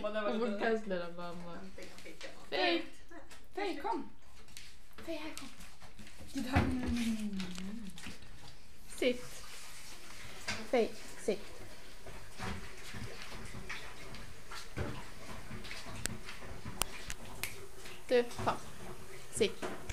Hon får kanslära mamma. Fej, kom. Fej, här kom. Sitt. Fej, sitt. Du, kom. Sitt.